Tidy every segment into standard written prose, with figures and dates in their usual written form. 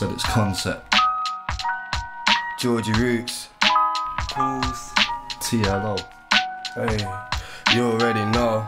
Said it's concept. Georgie Roots, Caulz. TLO. hey, you already know.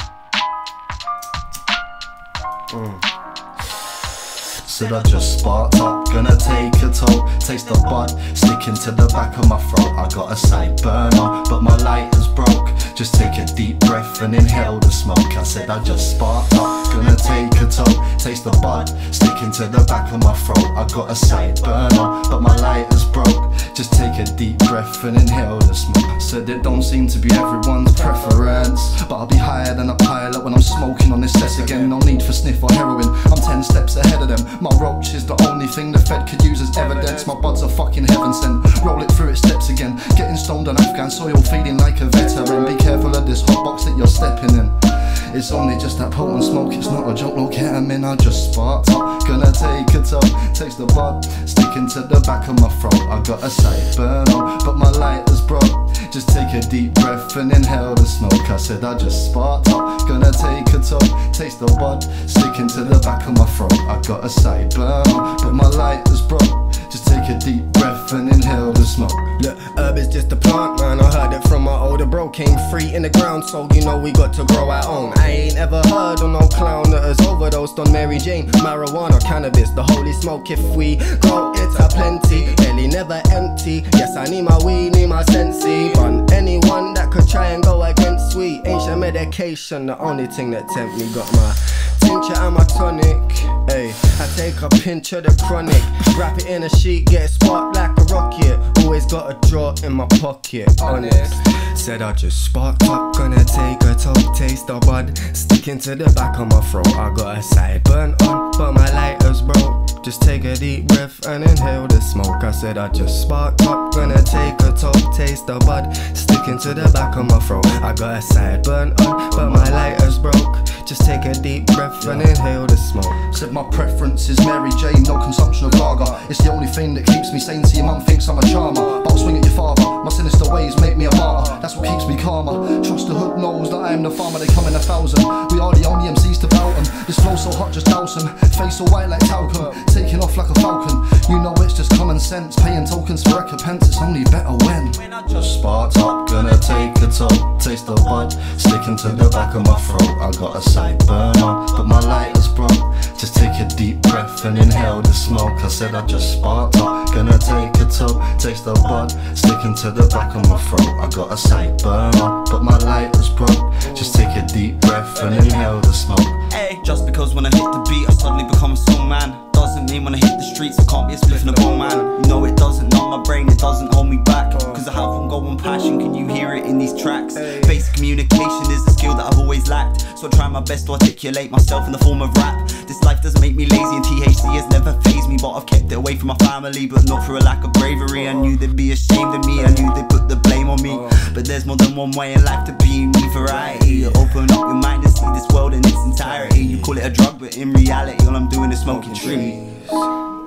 Said I just sparked up, gonna take a toll. Taste the bud, sticking to the back of my throat. I got a side burner, but my lighter's broke. Just take a deep breath and inhale the smoke. I said I just sparked up, gonna take a toll. Taste the bud, sticking to the back of my throat. I got a side burner, but my lighter's broke. Just take a deep breath and inhale the smoke. Said it don't seem to be everyone's preference, but I'll be higher than a pilot when I'm smoking on this cess again. No need for sniff or heroin, I'm 10 steps ahead of them. My roach is the only thing the Fed could use as evidence. My buds are fucking heaven sent. Roll it through its steps again. Getting stoned on Afghan soil, feeling like a veteran. Be careful of this hot box that you're stepping in. It's only just that potent smoke, it's not a joke, no ketamine. I just sparked up, gonna take a toll. Taste the bud, sticking to the back of my throat. I got a sight burn on, but my lighter's broke. Just take a deep breath and inhale the smoke. I said I just sparked up, gonna take a toll. Taste the bud, sticking to the back of my throat. I got a sight burn on, but my lighter's broke. Just take a deep breath and inhale the smoke. Look, herb is just a plant, man. I heard it from my older bro. Came free in the ground, so you know we got to grow our own. I ain't ever heard of no clown that has overdosed on Mary Jane, marijuana, cannabis, the holy smoke. If we grow it a plenty, belly never empty. Yes, I need my weed, need my sensi. But anyone that could try and go against sweet ancient medication, the only thing that tempt me. Got my tincture and my tonic. Ay, I take a pinch of the chronic, wrap it in a sheet, get it sparked like a rocket. Always got a draw in my pocket, honest. Said I just sparked up, gonna take a toll. Taste the bud, sticking to the back of my throat. I got a side burn on, but my lighter's broke. Just take a deep breath and inhale the smoke. I said I just sparked up, gonna take a toll. Taste the bud, sticking to the back of my throat. I got a side burn on, but my lighter's broke. Just take a deep breath and inhale the smoke. Said my preference is Mary Jane, no consumption of lager. It's the only thing that keeps me sane. See, your mum thinks I'm a charmer, but I'll swing at your father. My sinister ways make me a martyr, that's what keeps me calmer. Trust the hood knows that I am the farmer, they come in 1,000. We are the only MCs to bout them. This flow so hot, just douse them. Face all white like talcum, taking off like a falcon. You know it's just common sense, paying tokens for recompense. It's only better when I just sparked up, gonna take a toll. Taste the bud, sticking to the back of my throat. I got a sight burn on, but my lighter's broke. Just take a deep breath and inhale the smoke. I said I just sparked up, gonna take a toll. Taste the bud, sticking to the back of my throat. I got a sight burn on, but my lighter's broke. Just take a deep breath and inhale the smoke. Hey, just because when I hit the beat I suddenly become a song man, doesn't mean when I hit the streets I can't be a spliff in a bowl man. You know it doesn't numb my brain, it doesn't hold me back, cause I have ongoing passion, can you hear it in these tracks? Basic communication is a skill that I've always lacked, so I try my best to articulate myself in the form of rap. This life doesn't make me lazy and THC has never fazed me, but I've kept it away from my family, but not for a lack of bravery. I knew they'd be ashamed of me, I knew they'd put the blame on me, but there's more than one way in life to be unique variety. Open up your mind and see this world in its entirety. You call it a drug, but in reality all I'm doing is smoking trees.